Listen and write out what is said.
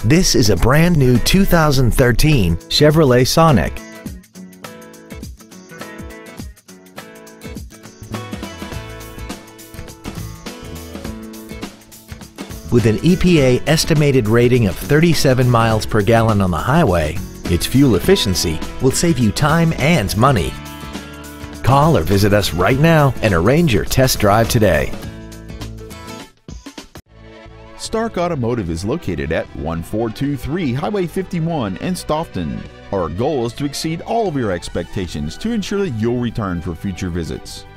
This is a brand new 2013 Chevrolet Sonic. With an EPA estimated rating of 37 miles per gallon on the highway, its fuel efficiency will save you time and money. Call or visit us right now and arrange your test drive today. Stark Automotive is located at 1423 Highway 51 in Stoughton. Our goal is to exceed all of your expectations to ensure that you'll return for future visits.